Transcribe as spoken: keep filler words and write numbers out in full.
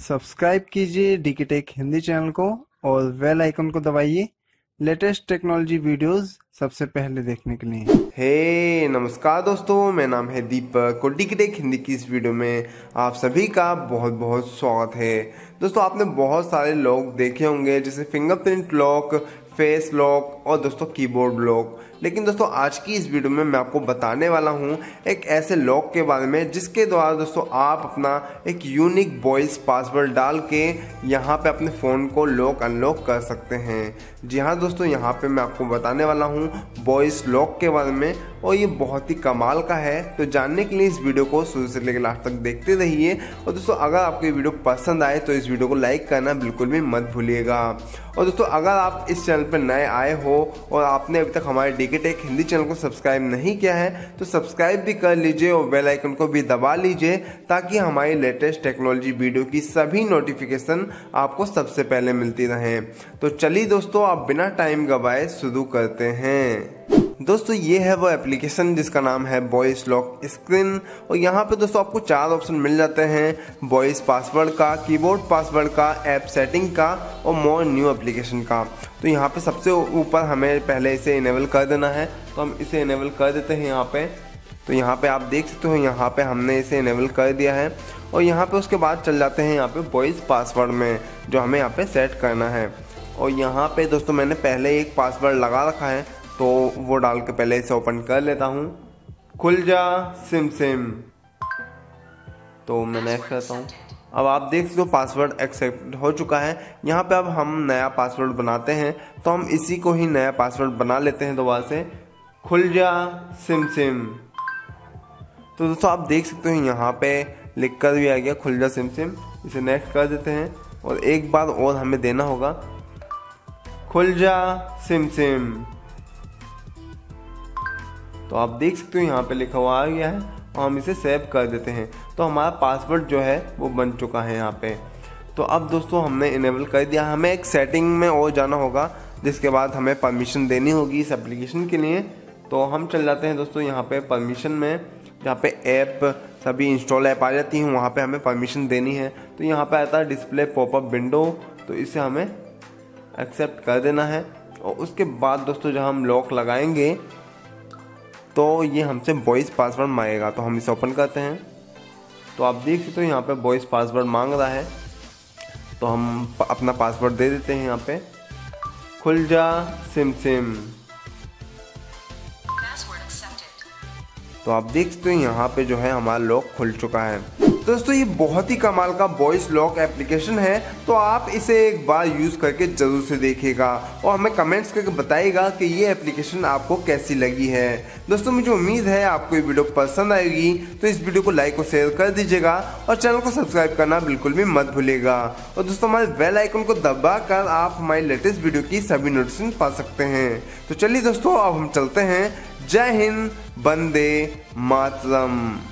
Subscribe कीजिए DK tech Hindi channel को और बेल आइकन को दबाइए लेटेस्ट टेक्नोलॉजी वीडियोस सबसे पहले देखने के लिए। हे hey, नमस्कार दोस्तों, मेरा नाम है दीपक और डीके टेक हिंदी की इस वीडियो में आप सभी का बहुत बहुत स्वागत है। दोस्तों आपने बहुत सारे लॉक देखे होंगे जैसे फिंगरप्रिंट लॉक, फेस लॉक और दोस्तों कीबोर्ड लॉक, लेकिन दोस्तों आज की इस वीडियो में मैं आपको बताने वाला हूं एक ऐसे लॉक के बारे में जिसके द्वारा दोस्तों आप अपना एक यूनिक वॉइस पासवर्ड डाल के यहां पे अपने फ़ोन को लॉक अनलॉक कर सकते हैं। जी हाँ दोस्तों, यहां पे मैं आपको बताने वाला हूं वॉइस लॉक के बारे में और ये बहुत ही कमाल का है। तो जानने के लिए इस वीडियो को शुरू से लेकर लास्ट तक देखते रहिए। और दोस्तों अगर आपको ये वीडियो पसंद आए तो इस वीडियो को लाइक करना बिल्कुल भी मत भूलिएगा। और दोस्तों अगर आप इस चैनल पर नए आए हो और आपने अभी तक हमारे डीके टेक हिंदी चैनल को सब्सक्राइब नहीं किया है तो सब्सक्राइब भी कर लीजिए और बेल आइकन को भी दबा लीजिए ताकि हमारी लेटेस्ट टेक्नोलॉजी वीडियो की सभी नोटिफिकेशन आपको सबसे पहले मिलती रहे। तो चलिए दोस्तों आप बिना टाइम गवाए शुरू करते हैं। दोस्तों ये है वो एप्लीकेशन जिसका नाम है वॉइस लॉक स्क्रीन और यहाँ पे दोस्तों आपको चार ऑप्शन मिल जाते हैं, वॉइस पासवर्ड का, कीबोर्ड पासवर्ड का, ऐप सेटिंग का और मोर न्यू एप्लीकेशन का। तो यहाँ पे सबसे ऊपर हमें पहले इसे इनेबल कर देना है, तो हम इसे इनेबल कर देते हैं यहाँ पे। तो यहाँ पे आप देख सकते हो यहाँ पे हमने इसे इनेबल कर दिया है और यहाँ पे उसके बाद चल जाते हैं यहाँ पे वॉइस पासवर्ड में जो हमें यहाँ पे सेट करना है। और यहाँ पे दोस्तों मैंने पहले एक पासवर्ड लगा रखा है तो वो डाल के पहले इसे ओपन कर लेता हूँ। खुल जा सिम सिम, तो मैं नेक्स्ट करता हूँ। अब आप देख सकते हो पासवर्ड एक्सेप्ट हो चुका है। यहाँ पे अब हम नया पासवर्ड बनाते हैं तो हम इसी को ही नया पासवर्ड बना लेते हैं दोबारा से, खुल जा सिम सिम। तो दोस्तों आप देख सकते हो यहाँ पे लिख कर भी आ गया खुल जा सिम सिम। इसे नेक्स्ट कर देते हैं और एक बार और हमें देना होगा, खुल जा सिम सिम। तो आप देख सकते हो यहाँ पे लिखा हुआ आ गया है और हम इसे सेव कर देते हैं। तो हमारा पासवर्ड जो है वो बन चुका है यहाँ पे। तो अब दोस्तों हमने इनेबल कर दिया, हमें एक सेटिंग में और जाना होगा जिसके बाद हमें परमिशन देनी होगी इस एप्लीकेशन के लिए। तो हम चल जाते हैं दोस्तों यहाँ पे परमिशन में, जहाँ पे ऐप सभी इंस्टॉल ऐप आ जाती हैं वहाँ पे हमें परमिशन देनी है। तो यहाँ पे आता है डिस्प्ले पॉपअप विंडो, तो इसे हमें एक्सेप्ट कर देना है। और उसके बाद दोस्तों जब हम लॉक लगाएंगे तो ये हमसे वॉइस पासवर्ड मांगेगा, तो हम इसे ओपन करते हैं। तो आप देख सकते हो यहाँ पे वॉइस पासवर्ड मांग रहा है, तो हम अपना पासवर्ड दे देते हैं यहाँ पे, खुल जा सिम सिम। तो आप देख सकते हो यहाँ पे जो है हमारा लॉक खुल चुका है। दोस्तों ये बहुत ही कमाल का वॉइस लॉक एप्लीकेशन है, तो आप इसे एक बार यूज़ करके ज़रूर से देखिएगा और हमें कमेंट्स करके बताइएगा कि ये एप्लीकेशन आपको कैसी लगी है। दोस्तों मुझे उम्मीद है आपको ये वीडियो पसंद आएगी, तो इस वीडियो को लाइक और शेयर कर दीजिएगा और चैनल को सब्सक्राइब करना बिल्कुल भी मत भूलिएगा। और दोस्तों हमारे बेल आइकन को दबा कर आप हमारी लेटेस्ट वीडियो की सभी नोटिफिकेशन पा सकते हैं। तो चलिए दोस्तों अब हम चलते हैं। जय हिंद, वंदे मातरम।